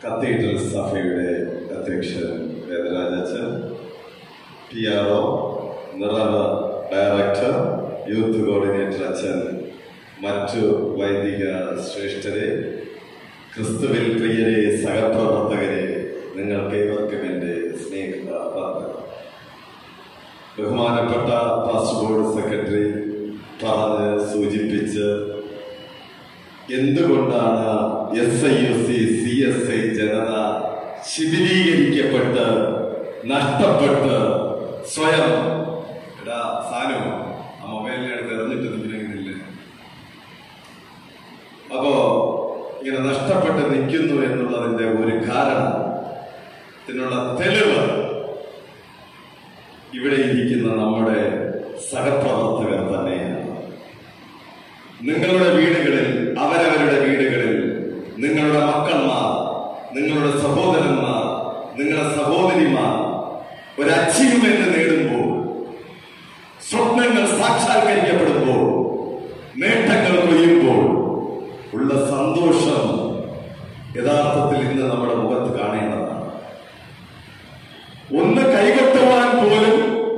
Cathedral സഭയുടെ അധ്യക്ഷൻ Vedarajan, PRO, നിറവ് ഡയറക്ടർ, യൂത്ത് കോർഡിനേറ്റർ അച്ഛൻ, മറ്റു വൈദിക ശ്രേഷ്ഠരെ, ക്രിസ്തുവിൽ പ്രിയരെ, സഹപ്രവർത്തകരെ, നിങ്ങൾക്കേവർക്കും എൻ്റെ സ്നേഹവന്ദനം. ബഹുമാനപ്പെട്ട പാസ്റ്റർ ബോർഡ് സെക്രട്ടറി പറഞ്ഞ് സൂചിപ്പിച്ച് എന്തുകൊണ്ടാണ് SIUC CSI ജനത ശിഥിലീകരിക്കപ്പെട്ട് നഷ്ടപ്പെട്ട് സ്വയം സാധനം ആ മൊബൈലിനടുത്ത് എറിഞ്ഞിട്ട് നിൽക്കണമെന്നില്ല, അപ്പോ ഇങ്ങനെ നഷ്ടപ്പെട്ട് നിൽക്കുന്നു എന്നുള്ളതിന്റെ ഒരു കാരണം, ഇതിനുള്ള തെളിവ് ഇവിടെ ഇരിക്കുന്ന നമ്മുടെ സഹപ്രവർത്തകർ തന്നെയാണ്. നിങ്ങളുടെ വീടുകളിൽ, അവരവരുടെ വീടുകളിൽ നിങ്ങളുടെ മക്കൾമാർ, നിങ്ങളുടെ സഹോദരന്മാർ, നിങ്ങളുടെ സഹോദരിമാർ ഒരു അച്ചീവ്മെന്റ് നേടുമ്പോൾ, സ്വപ്നങ്ങൾ സാക്ഷാത്കരിക്കപ്പെടുമ്പോൾ, നേട്ടങ്ങൾ കൊയ്യുമ്പോൾ ഉള്ള സന്തോഷം യഥാർത്ഥത്തിൽ ഇന്ന് നമ്മുടെ മുഖത്ത് കാണേണ്ടതാണ്. ഒന്ന് കൈകൊട്ടുവാൻ പോലും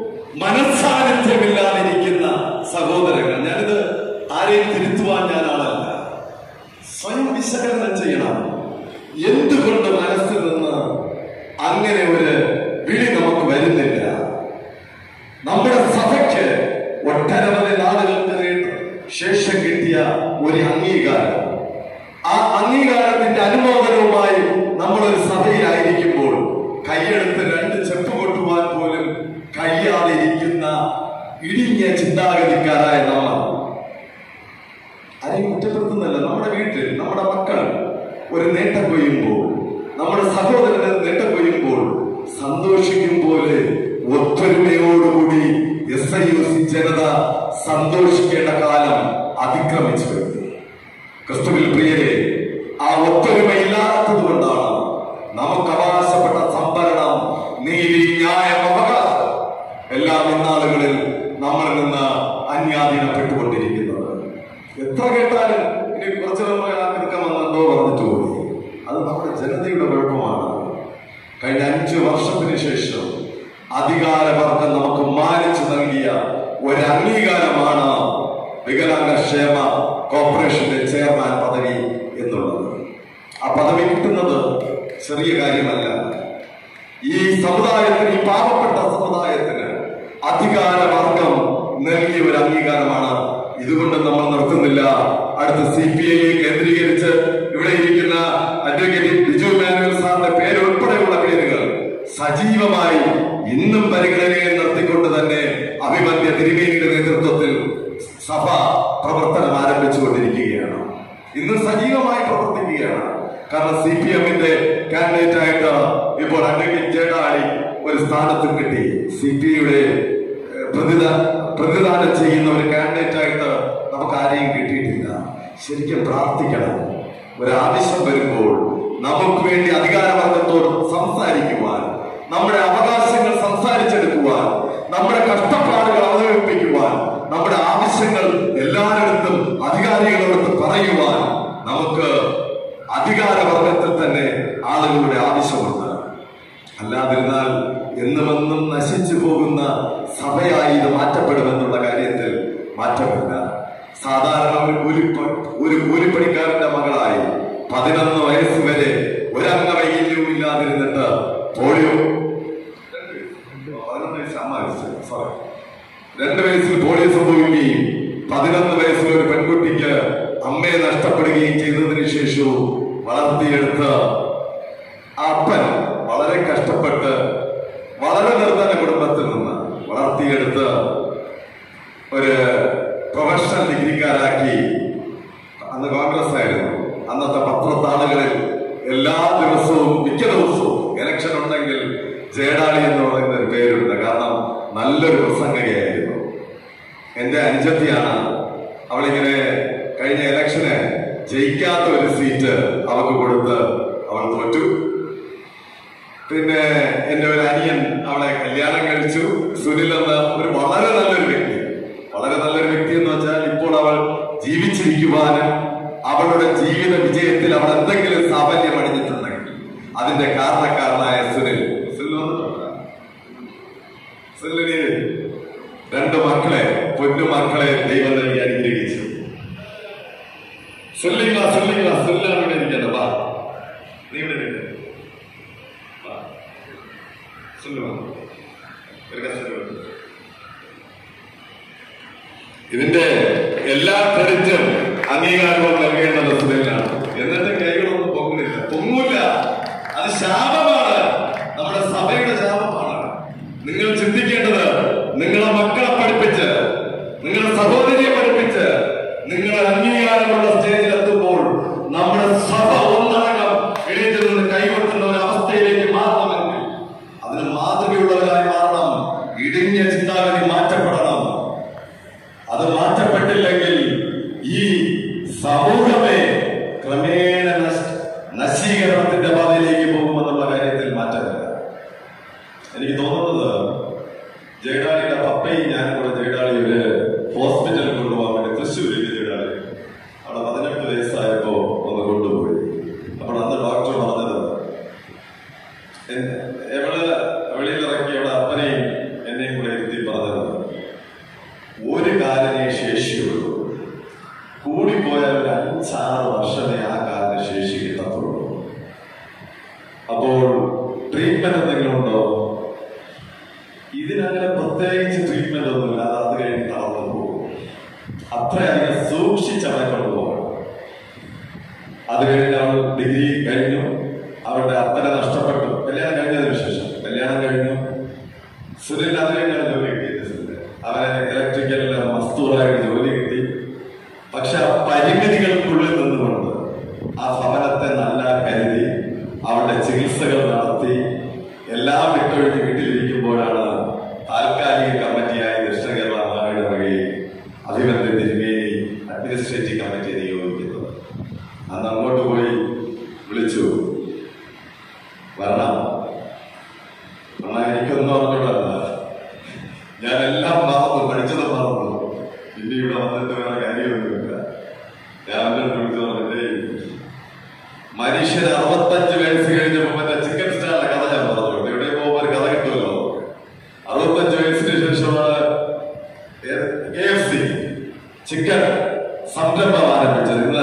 മനസ്സാന്നിധ്യമില്ലാതിരിക്കുന്ന സഹോദരങ്ങൾ, ഞാനിത് ആരെയും തിരുത്തുവാൻ ഞാൻ ആളല്ല, സ്വയം വിശകലനം ചെയ്യണം. എന്തുകൊണ്ട് മനസ്സിൽ നിന്ന് അങ്ങനെ ഒരു വിളി നമുക്ക് വരുന്നില്ല? നമ്മുടെ സഭയ്ക്ക് ഒട്ടനവധി നാളുകൾക്ക് ശേഷം കിട്ടിയ ഒരു അംഗീകാരം, ആ അംഗീകാരത്തിന്റെ അനുമോദനവുമായി നമ്മളൊരു സഭയിലായിരിക്കുമ്പോൾ കൈയെടുത്ത് രണ്ട് ചെപ്പ് കൊട്ടുവാൻ പോലും കഴിയാതെ ഇരിക്കുന്ന ഇടുങ്ങിയ ചിന്താഗതിക്കാരായ നമ്മൾ ആരെയും കുറ്റപ്പെടുത്തുന്നല്ല. നമ്മുടെ വീട്ടിൽ നമ്മുടെ മക്കൾ ഒരു നേട്ടം കൊയ്യുമ്പോൾ, നമ്മുടെ സഹോദരന് നേട്ടം കൊയ്യുമ്പോൾ സന്തോഷിക്കും പോലെ ഒത്തൊരുമയോടുകൂടി SIUC ജനത സന്തോഷിക്കേണ്ട കാലം അതിക്രമിച്ചു വരുന്നു. ക്രിസ്തുവിൽ പ്രിയരെ, ആ ഒത്തൊരുമയില്ലാത്തത് കൊണ്ടാണ് നമുക്ക് അവകാശപ്പെട്ട സംഭരണം, നീതി, ന്യായം, അവകാശം എല്ലാം ഇന്നാളുകളിൽ നമ്മളിൽ നിന്ന് അന്യാധീനപ്പെട്ടുകൊണ്ടിരിക്കുന്നത്. എത്ര കേട്ടാലും ഇനി കുറച്ചു എടുക്കാമെന്നുണ്ടോ പറഞ്ഞിട്ട് പോയി. അത് നമ്മുടെ ജനതയുടെ കുഴപ്പമാണ്. കഴിഞ്ഞ 5 വർഷത്തിന് ശേഷം അധികാരവർഗം നമുക്ക് മാനിച്ചു നൽകിയ ഒരു അംഗീകാരമാണ് വികലാംഗ ക്ഷേമ കോർപ്പറേഷന്റെ ചെയർമാൻ പദവി എന്നുള്ളത്. ആ പദവി കിട്ടുന്നത് ചെറിയ കാര്യമല്ല. ഈ സമുദായത്തിന്, ഈ പാവപ്പെട്ട സമുദായത്തിന് അധികാരവർഗം നൽകിയ ഒരു അംഗീകാരമാണ്. ഇതുകൊണ്ട് നമ്മൾ നിർത്തുന്നില്ല. അടുത്ത CPI കേന്ദ്രീകരിച്ച് ഇവിടെ ഇരിക്കുന്ന അഡ്വക്കേറ്റ് ബിജു മാനുവൽ സാറിന്റെ പേര് ഉൾപ്പെടെയുള്ള പേരുകൾ സജീവമായി ഇന്നും പരിഗണനയിൽ നിർത്തിക്കൊണ്ട് തന്നെ അഭിമന്യ തിരുമേനിയുടെ നേതൃത്വത്തിൽ സഭ പ്രവർത്തനം ആരംഭിച്ചുകൊണ്ടിരിക്കുകയാണ്. ഇന്ന് സജീവമായി പ്രവർത്തിക്കുകയാണ്. കാരണം CPMന്റെ കാൻഡിഡേറ്റ് ആയിട്ട് ഇപ്പോൾ അഡ്വക്കേറ്റ് ജേഡാളി ഒരു സ്ഥാനത്തും കിട്ടി. CPIയുടെ പ്രതിദാനം ചെയ്യുന്ന ഒരു കാൻഡിഡേറ്റ് ആയിട്ട് നമുക്ക് ആരെയും കിട്ടിയിട്ടില്ല. ശരിക്കും പ്രാർത്ഥിക്കണം. ഒരാവശ്യം വരുമ്പോൾ നമുക്ക് വേണ്ടി അധികാരവർഗത്തോട് സംസാരിക്കുവാൻ, നമ്മുടെ അവകാശങ്ങൾ സംസാരിച്ചെടുക്കുവാൻ, നമ്മുടെ കഷ്ടപ്പാടുകൾ അവതരിപ്പിക്കുവാൻ, നമ്മുടെ ആവശ്യങ്ങൾ എല്ലായിടത്തും അധികാരികളോട് പറയുവാൻ നമുക്ക് അധികാരവർഗത്തിൽ തന്നെ ആളുകളുടെ ആവശ്യമുണ്ട്. അല്ലാതിരുന്നാൽ എന്നുമെന്നും നശിച്ചു പോകുന്ന സഭയായി ഇത് മാറ്റപ്പെടുമെന്നുള്ള കാര്യത്തിൽ മാറ്റമില്ല. സാധാരണ ഒരു കൂലിപ്പണിക്കാരന്റെ മകളായി 11 വയസ്സ് വരെ ഒരംഗവൈകല്യവും ഇല്ലാതിരുന്നിട്ട് പോളിയോ 2 വയസ്സിൽ പോളിയോ സംഭവിക്കുകയും 11 വയസ്സിൽ ഒരു പെൺകുട്ടിക്ക് അമ്മയെ നഷ്ടപ്പെടുകയും ചെയ്തതിനു ശേഷവും വളർത്തിയെടുത്ത അപ്പൻ വളരെ കഷ്ടപ്പെട്ട് വളരെ നിർധന കുടുംബത്തിൽ നിന്ന് വളർത്തിയെടുത്ത് ഒരു പ്രൊഫഷണൽ ഡിഗ്രിക്കാരാക്കി. അന്ന് കോൺഗ്രസ് ആയിരുന്നു. അന്നത്തെ പത്രത്താളുകളിൽ എല്ലാ ദിവസവും, മിക്ക ദിവസവും ഇലക്ഷൻ ഉണ്ടെങ്കിൽ ജേഡാളി എന്ന് പറയുന്ന ഒരു പേരുണ്ട്. കാരണം നല്ലൊരു പ്രസംഗകയായിരുന്നു. എന്റെ അനുജത്തിയാണ്. അവളിങ്ങനെ കഴിഞ്ഞ ഇലക്ഷന് ജയിക്കാത്ത ഒരു സീറ്റ് അവൾക്ക് കൊടുത്ത് അവൾ തോറ്റു. പിന്നെ എന്റെ ഒരു അനിയൻ അവളെ കല്യാണം കഴിച്ചു. സുനിൽ എന്ന ഒരു വളരെ നല്ലൊരു വ്യക്തി, വളരെ നല്ലൊരു വ്യക്തി എന്ന് വെച്ചാൽ ഇപ്പോൾ അവൾ ജീവിച്ചിരിക്കുവാനും അവളുടെ ജീവിത വിജയത്തിൽ അവൾ എന്തെങ്കിലും സാഫല്യം അണിഞ്ഞിട്ടുണ്ടെങ്കിൽ അതിന്റെ കാരണക്കാരനായ സുനിൽ സുനിലിന് 2 മക്കളെ, പൊന്നു മക്കളെ ദൈവം നൽകി അനുഗ്രഹിച്ചു. സുനിലാണ് ഇവിടെ ഇരിക്കുന്നത്. വാ, നീ ഇവിടെ ഇതിന്റെ എല്ലാ ക്രെഡിറ്റും അംഗീകാരവും നൽകേണ്ടത് സുനിലാണ്. എന്നിട്ട് കൈകളൊന്നും പൊങ്ങൂല. അത് ശാപമാണ്, നമ്മുടെ സഭയുടെ ശാപമാണ്. നിങ്ങൾ ചിന്തിക്കേണ്ടത്, നിങ്ങളെ മക്കളെ പഠിപ്പിച്ച്, നിങ്ങളുടെ സഹോദരിയെ പഠിപ്പിച്ച്, നിങ്ങളുടെ അംഗീകാരമുള്ള സ്റ്റേജിലെത്തുമ്പോൾ നമ്മുടെ സഭ ഒന്നടങ്കം എഴുതി നിന്ന് കൈകൊട്ടുന്ന ഒരു അവസ്ഥയിലേക്ക് മാറണമെങ്കിൽ അതിന് മാതൃകയുള്ളവരായി മാറണം. ഇടുങ്ങിയ ചിന്താഗതി മാറ്റപ്പെടണം. അത് മാറ്റപ്പെട്ടില്ലെങ്കിൽ ഈ സമൂഹമേ ക്രമേണ നശീകരണത്തിന്റെ പാതയിലേക്ക് പോകുമെന്നുള്ള കാര്യത്തിൽ മാറ്റമില്ല. എനിക്ക് തോന്നുന്നത് ജയഡാളിയുടെ പപ്പയും ഞാനും കൂടെ ജയഡാളി ഒരു ഹോസ്പിറ്റലിൽ കൊണ്ടുപോകാൻ വേണ്ടി തൃശ്ശൂരിൽ ജയഡാളി അവിടെ 18 വയസ്സായപ്പോ ഒന്ന് കൊണ്ടുപോയി. അപ്പോൾ അന്ന് ഡോക്ടർ പറഞ്ഞത്, വെളിയിലിറക്കി അവിടെ അപ്പനെയും എന്നെയും കൂടെ ഇരുത്തി പറഞ്ഞത്, ഒരു കാലിനെ ശേഷിയുള്ളൂ, കൂടിപ്പോയാൽ ഒരു 5-6 വർഷമേ ആ കാലിന് ശേഷി കിട്ടത്തുള്ളൂ. അപ്പോൾ ട്രീറ്റ്മെന്റ് എന്തെങ്കിലും ഉണ്ടോ? ഇതിനങ്ങനെ പ്രത്യേകിച്ച് ട്രീറ്റ്മെന്റ് ഒന്നുമില്ല. അത് കഴിഞ്ഞ് തളർന്നു പോകും. അത്രയധികം സൂക്ഷിച്ചവരെ കൊണ്ടുപോകണം. അത് കഴിഞ്ഞ് അവൾ ഡിഗ്രി കഴിഞ്ഞു. അവരുടെ അപ്പനെ നഷ്ടപ്പെട്ടു. കല്യാണം കഴിഞ്ഞതിന് ശേഷം കല്യാണം കഴിഞ്ഞു. സുനിൽ അത് കഴിഞ്ഞാൽ ജോലി കിട്ടിയത്. അവനെ ഇലക്ട്രിക്കൽ മസ്തൂറായിട്ട് ജോലി കിട്ടി. പക്ഷെ ആ പരിമിതികൾക്കുള്ളിൽ നിന്നുകൊണ്ട് ആ ഭവനത്തെ നല്ല കരുതി അവരുടെ ചികിത്സകൾ നടത്തി എല്ലാം വിട്ടൊഴിഞ്ഞ് വീട്ടിലിരിക്കുമ്പോഴാണ് താൽക്കാലിക കമ്മിറ്റിയായി ദക്ഷിണ കേരള മഹായിടവകയിൽ അഭിമന്യ തിരുമേനി അഡ്മിനിസ്ട്രേറ്റീവ് കമ്മിറ്റി നിയോഗിക്കുന്നത്. അന്ന് അങ്ങോട്ട് പോയി വിളിച്ചു, വരണം. എനിക്കൊന്നും പറഞ്ഞോളല്ല, ഞാൻ എല്ലാം മറന്നു, പഠിച്ചത് മറന്നു. പിന്നെ ഇവിടെ വന്നിട്ട് വേറെ കാര്യമൊന്നുമില്ല. രാവിലെ വിളിച്ചു പറഞ്ഞിട്ടേ മനുഷ്യന് 65 വയസ്സ് കഴിഞ്ഞപ്പോ മറ്റേ ചിക്കൻ സ്റ്റാളിന്റെ കഥ ഞാൻ പറഞ്ഞു. എവിടെ പോകുമ്പോ ഒരു കഥ കിട്ടുമല്ലോ. 65 വയസ്സിന് ശേഷമാണ് KFC ചിക്കൻ സംരംഭം ആരംഭിച്ചത്. ഇന്ന്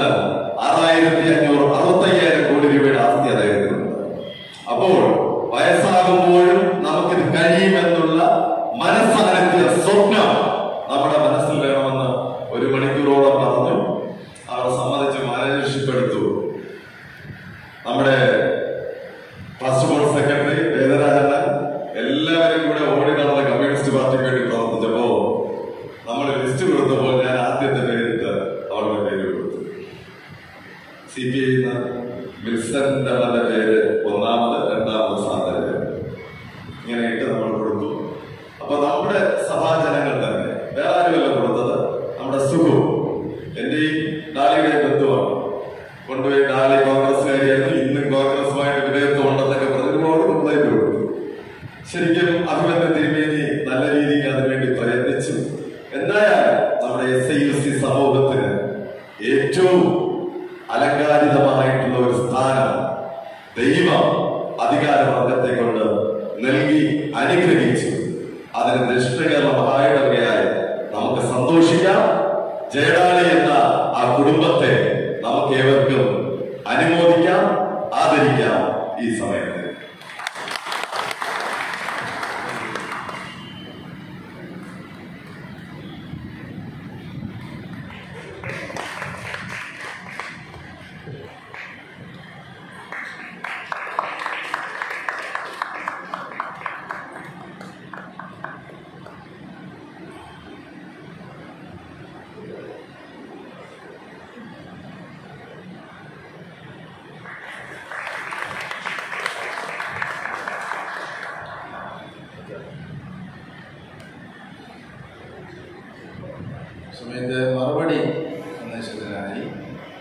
6500 കോടി രൂപയുടെ ആസ്തി അദ്ദേഹത്തിനുണ്ട്. അപ്പോൾ വയസ്സാകുമ്പോഴും നമുക്കിത് കഴിയുമെന്നുള്ള മനസ്സാരത്തിയ സ്വപ്നം നമ്മുടെ മനസ്സിൽ വേണമെന്ന് 1 മണിക്കൂറോളം പറഞ്ഞു. അവർ സമ്മതിച്ച് മാനേജർഷിപ്പ് എടുത്തു. നമ്മുടെ ഫസ്റ്റ് ബോർഡ് സെക്രട്ടറി വേദരാജൻ എല്ലാവരും കൂടെ ഓടി നടന്ന കമ്മ്യൂണിസ്റ്റ് പാർട്ടിക്ക് വേണ്ടി പ്രവർത്തിച്ചപ്പോ നമ്മൾ ലിസ്റ്റ് കൊടുത്തപ്പോൾ ഞാൻ ആദ്യത്തെ പേരിട്ട് അവരുടെ പേര് കൊടുത്തു. CPI വിൽസന്റെ പേര് 1ാമത്, 2ാമത് സ്ഥാനത്ത് ഇങ്ങനെ ഇട്ട് നമ്മൾ കൊടുത്തു. അപ്പൊ നമ്മുടെ സഭാജനങ്ങൾ തന്നെ, വേറെ ആരുമല്ല കൊടുത്തത്, നമ്മുടെ സുഖു എന്റെയും ഡാലിയുടെയും ബന്ധുവാണ്. കൊണ്ടുപോയി ഡാലി കോൺഗ്രസ്സുകാരിയായിരുന്നു, ഇന്നും കോൺഗ്രസുമായിട്ട് വിധേയത്വം ഉണ്ടെന്നൊക്കെ പറഞ്ഞ് ഒരുപാട് കംപ്ലൈന്റ് കൊടുത്തു. ശരിക്കും അഭിമന്യ തിരുമേനി നല്ല രീതിക്ക് അതിനുവേണ്ടി പ്രയത്നിച്ചു. എന്തായാലും നമ്മുടെ SIUC സമൂഹത്തിന് ഏറ്റവും അലങ്കാരിതമായിട്ടുള്ള ഒരു സ്ഥാനം ദൈവം അധികാരവർഗത്തെ കൊണ്ട് നൽകി അനുഗ്രഹിച്ചു. അതിന് ദക്ഷിണ കേരള മഹായിടവകയായി നമുക്ക് സന്തോഷിക്കാം. ജയഡാളി എന്ന ആ കുടുംബത്തെ നമുക്ക് ഏവർക്കും അനുമോദിക്കാം, ആദരിക്കാം ഈ സമയത്ത്.